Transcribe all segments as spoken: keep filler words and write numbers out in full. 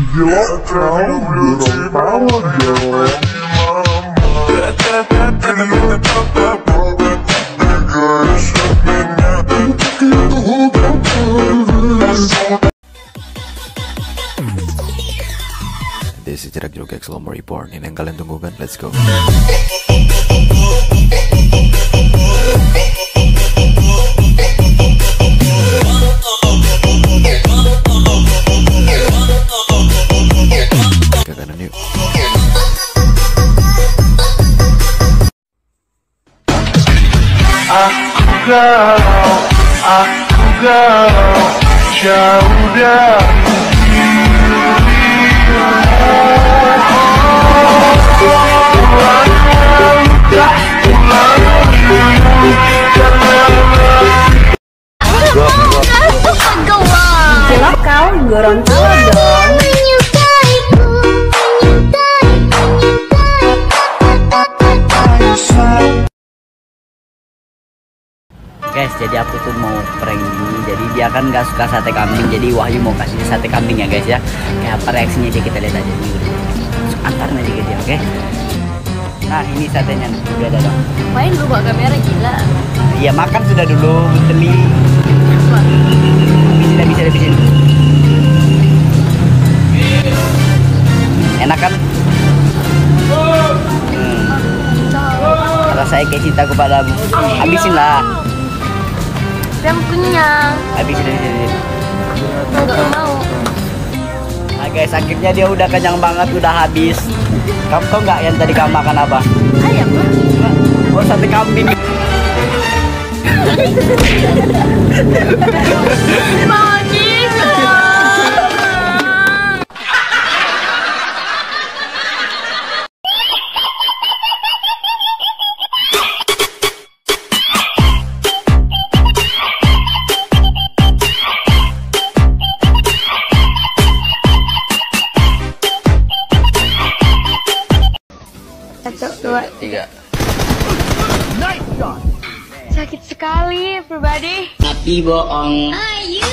Gila kau bertawa dong. This is Jarak Joget Slow Report. Ini yang kalian tunggu kan? Let's go. Ke kanan yuk. Aku galau, aku galau, jauh dari Gila kau Gorontalo dong. Guys, jadi aku tuh mau prank ini. Jadi dia kan nggak suka sate kambing, jadi Wahyu mau kasih dia sate kambing ya guys ya. Kayak apa reaksinya aja kita lihat aja nih. Antarin aja ke dia, oke? Nah ini satenya nih, udah ada dong. Main lu bawa kamera gila. Iya makan sudah dulu, beli. Bisa bisa bisa. Enak kan? Hmm. Rasanya kayak cintaku padamu. Habisin lah. Yang kenyang. Habisin habisin. Enggak mau. Nah guys, akhirnya dia udah kenyang banget, udah habis. Kamu tau nggak yang tadi kamu makan apa? Ayam lah. Oh sate kambing. Satu, dua, Tiga. sakit sekali, everybody. Tapi bohong. Ayu.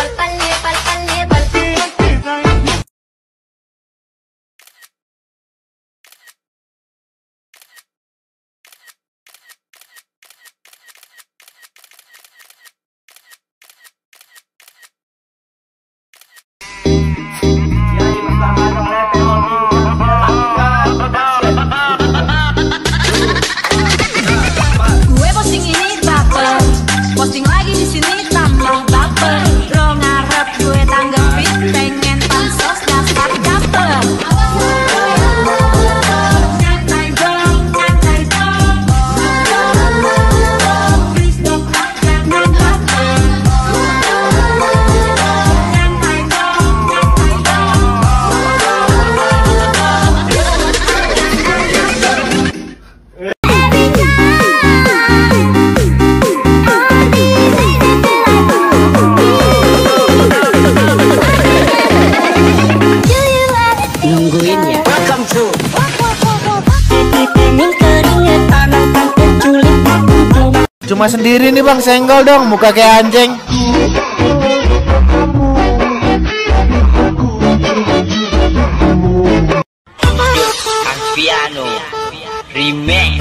Gue posting ini baper, posting lagi di sini tambah baper. Lo ngarep gue tanggepin, pengen pansos dasar caper. Nyantai dong, nyantai dong. Please don't jangan baper. Nyantai dong, nyantai dong. Nungguin ya. Welcome to. Cuma sendiri nih bang, senggol dong, muka kayak anjing. Piano remix.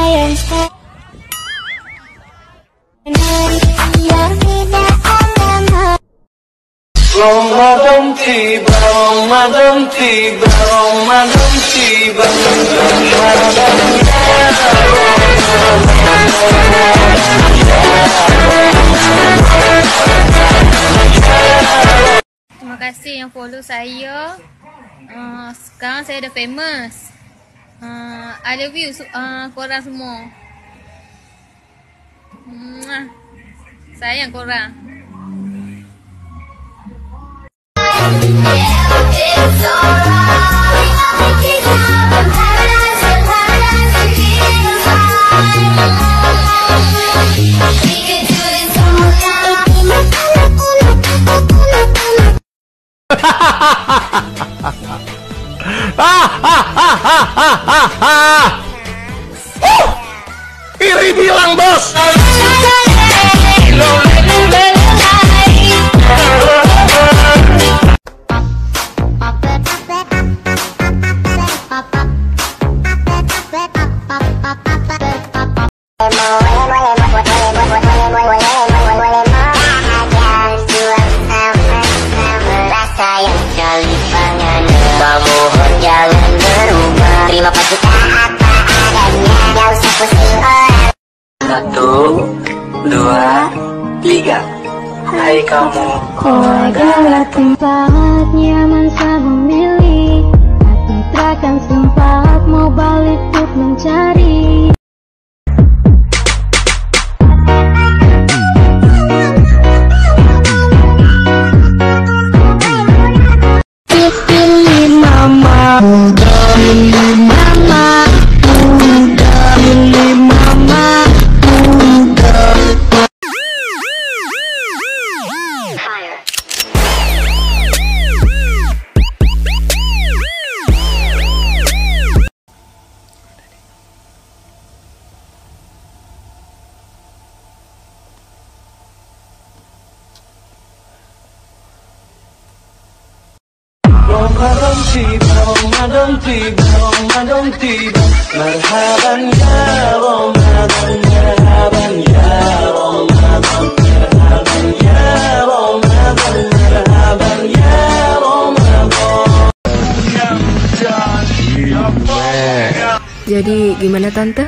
Ramadan tiba, Ramadan tiba, Ramadan tiba. Terima kasih yang follow saya. Uh, sekarang saya dah famous. Uh, I love you uh, korang semua. Mwah. Sayang korang. Iri bilang bos. Pop it sayang sekali pengen mohon jangan berubah. Terima kasih apa adanya, gak usah pusing orang. Satu, dua, tiga. Hai kamu. Kau adalah tempat nyaman saya memilih, tapi takkan sempat mau balik untuk mencari. Pilih mama, pilih mama, pilih mama. Ramadan tiba, Ramadan tiba, Ramadan tiba. Marhaban ya Ramadan, marhaban ya Ramadan, marhaban ya Ramadan, marhaban ya Ramadan. Jadi gimana tante?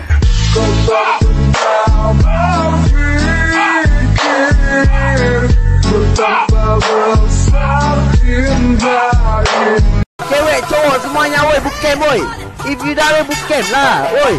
Cewek cowok semuanya woi bukem woi. If you dah woi bukem lah woi.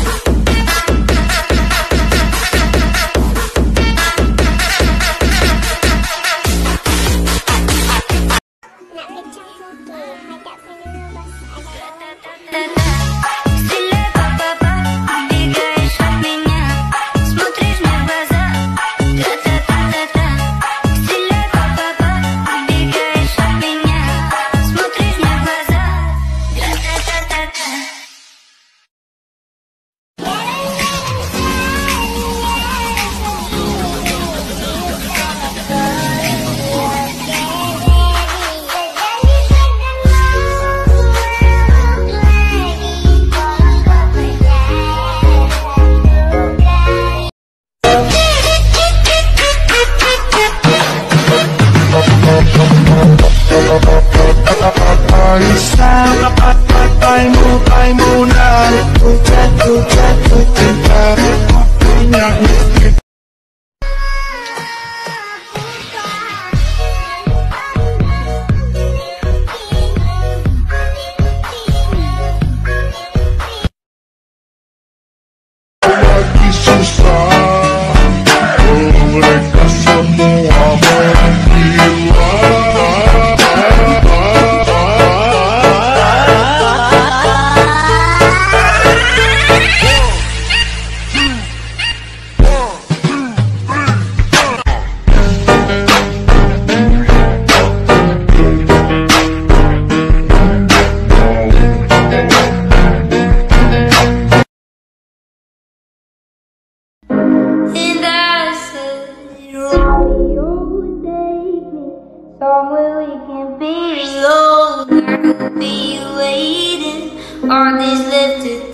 Somewhere we can be, oh girl, be waiting. All this left to